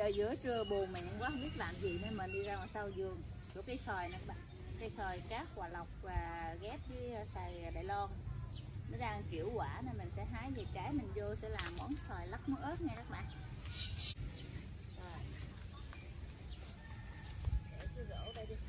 Giờ giữa trưa buồn miệng quá không biết làm gì nên mình đi ra ngoài sau vườn chỗ cây xoài nè các bạn. Cây xoài cát Hòa Lộc và ghép với xoài Đài Loan. Nó đang kiểu quả nên mình sẽ hái về trái mình vô sẽ làm món xoài lắc muối ớt nha các bạn. Rồi. Để cái rổ đây đi.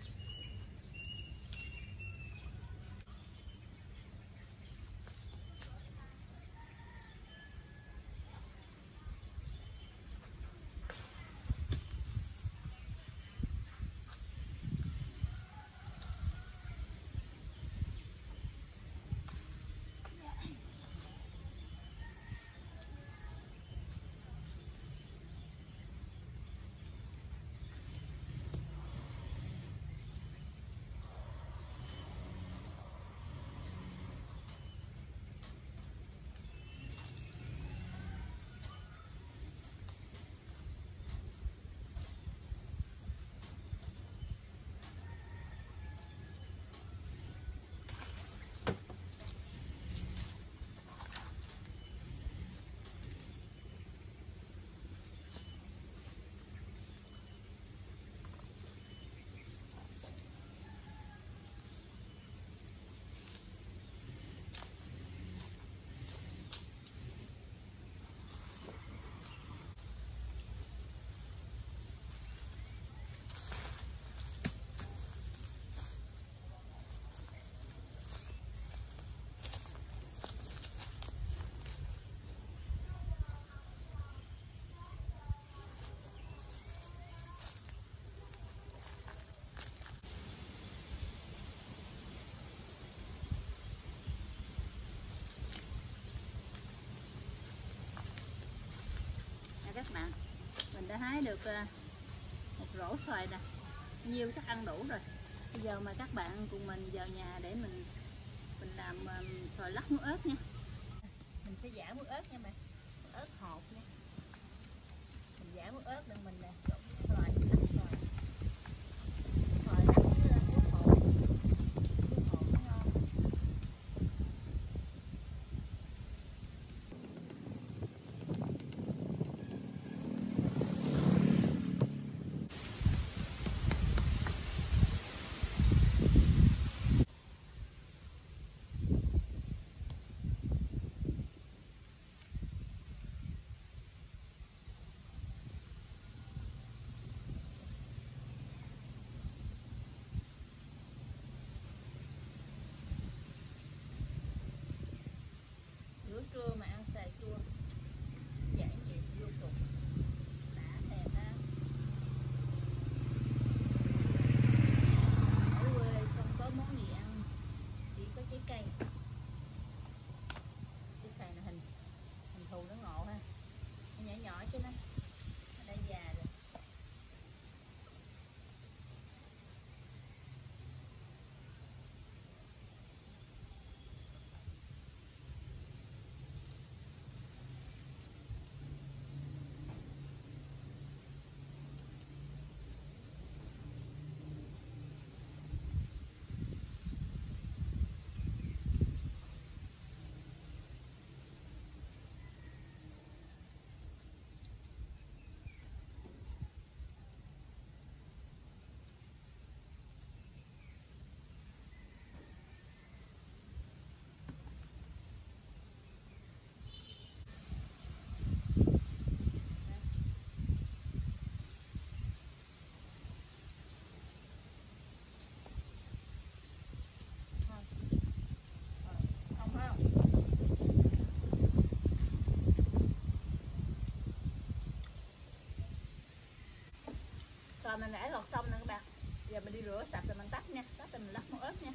Các bạn, mình đã hái được một rổ xoài nè, nhiều chắc ăn đủ rồi. Bây giờ mà các bạn cùng mình vào nhà để mình làm xoài lắc muối ớt nha. Mình sẽ giả muối ớt nha bạn, ớt hột nha. Mình giả muối ớt để mình trộn xoài, lắc xoài. Xoài lắc muối hột, muối hột nó ngon. Bữa trưa mà ăn xài chua giải nhiệt vô cùng, đã thèm ha. Ở quê không có món gì ăn, chỉ có trái cây. Cái xài này hình thù nó ngộ ha, nó nhỏ nhỏ chứ nó đã già rồi. Rồi mình đã lột xong nè các bạn. Giờ mình đi rửa sạch rồi mình tắt nha, tắt rồi mình lắc muối ớt nha.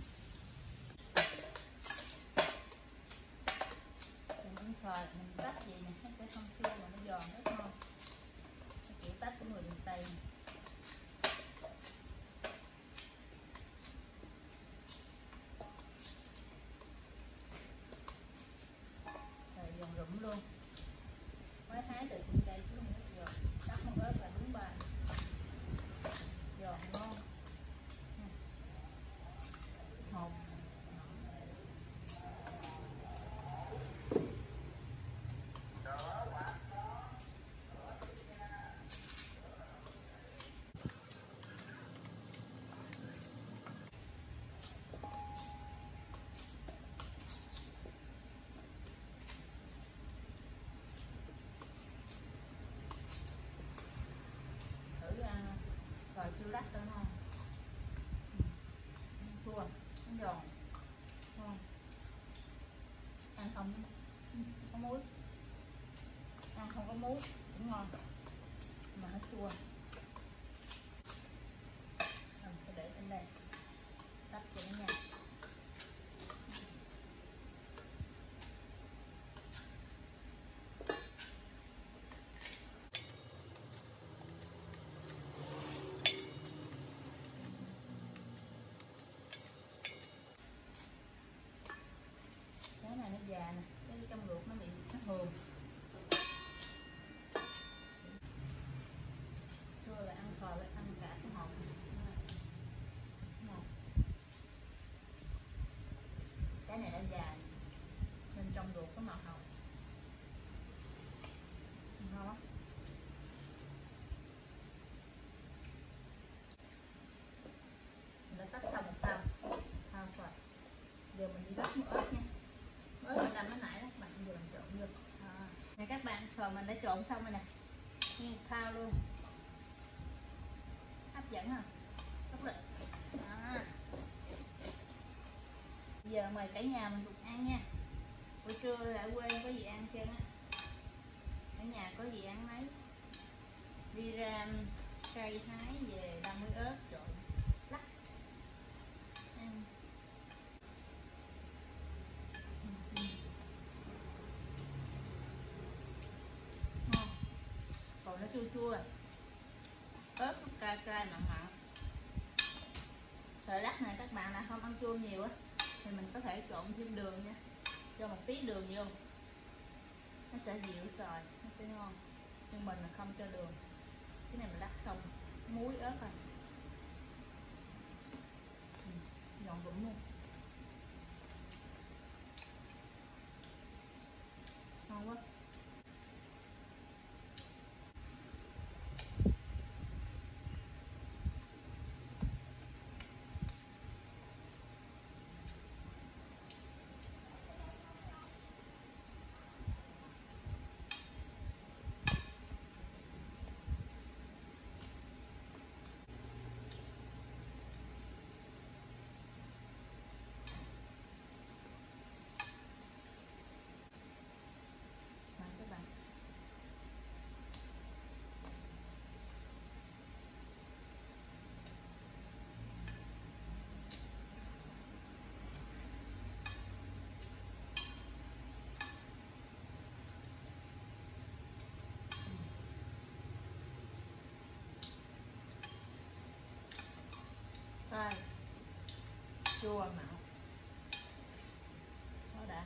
Mình ăn xoài mình tắt gì nè, nó sẽ không khô mà nó giòn rất ngon. Cái kiểu tắt của người miền Tây. Xoài giòn rụm luôn. Mới hái từ trên cây xuống nước giòn. Tắt muối ớt là đúng bài. Giòn ngon. Hột. không có muối, ăn không có muối cũng ngon mà nó chua. Mình sẽ để trên đây đắp cho nó nha. Cái này nó già nè, cái trong luộc nó bị nó hường. Xưa là ăn sò với ăn cả cái hột này. Cái này đã già nên trong luộc có màu hồng ngon lắm. Mình đã tách xong một thao xoài. Giờ mình đi bắt muỗng ớt nha. Mới mình làm cái nãy đó, bạn vừa làm trộn vô. Nè các bạn, xoài mình đã trộn xong rồi nè. Nguyên thao luôn. Hấp dẫn không? Hấp lực. Giờ mời cả nhà mình cùng ăn nha. Buổi trưa ở quê có gì ăn trơn á. Ở nhà có gì ăn nấy. Đi ra cây hái về đâm muối ớt trộn lắc ăn. Ngon. Còn nó chua chua, ớt nó cay cay mặn mặn. Xoài lắc này các bạn là không ăn chua nhiều á thì mình có thể trộn thêm đường nha, cho một tí đường vô nó sẽ dịu xoài, nó sẽ ngon. Nhưng mình là không cho đường, cái này mình lắc không muối ớt rồi. Giòn rụm luôn, ngon quá. Các bạn cay chua mặn nó đã.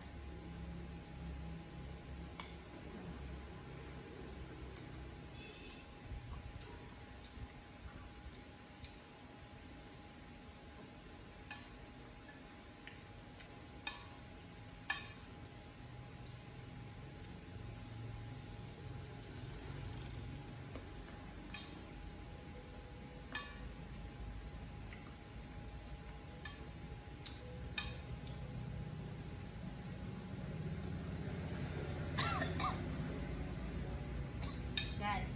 Cay.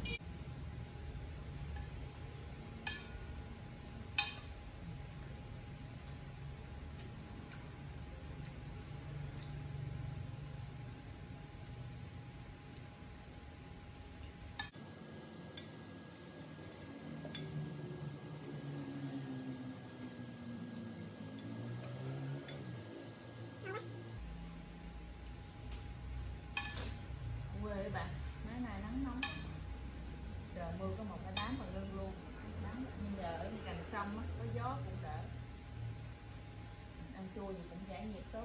Quê bạn, mấy ngày nắng nóng, trời mưa có một cái đám mà ngưng luôn. Nhưng giờ ở gần sông á, có gió cũng đỡ, ăn chua gì cũng giải nhiệt tốt.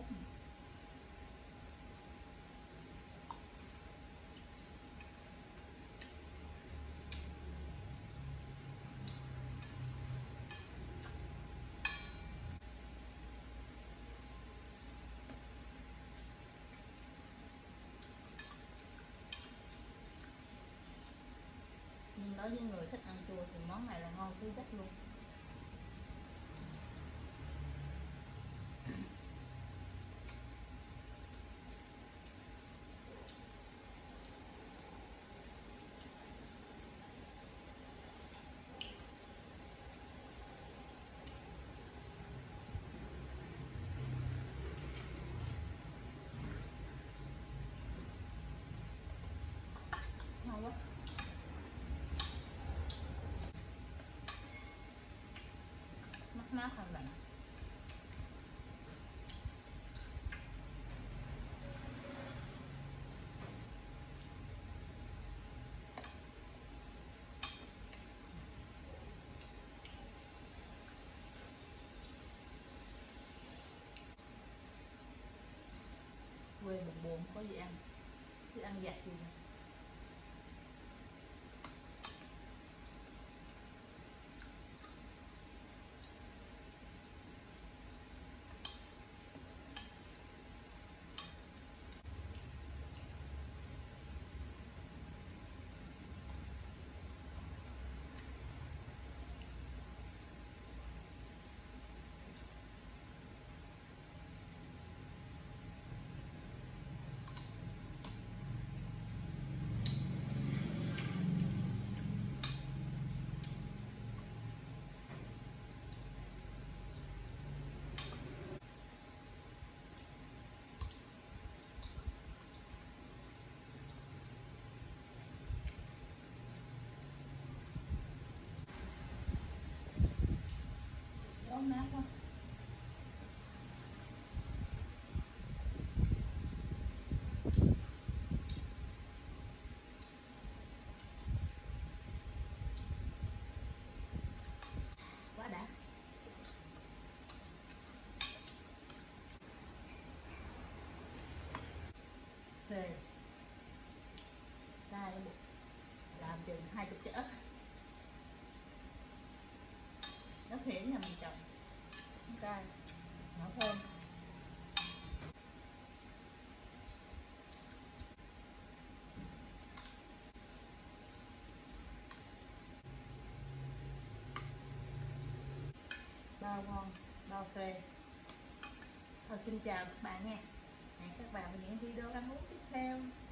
Nhưng đối với người thích ăn chua thì món này là ngon thứ nhất luôn. mát hơn lạnh. Quê buồn buồn có gì ăn, cứ ăn vặt gì nè. Ngon mát quá. Quá đã. Về đây làm chừng 20 trái ớt. Đất hiển nhà mình trồng cay, nhỏ thơm. Bao ngon, bao phê. Thôi xin chào các bạn nha. Hẹn các bạn vào những video ăn uống tiếp theo.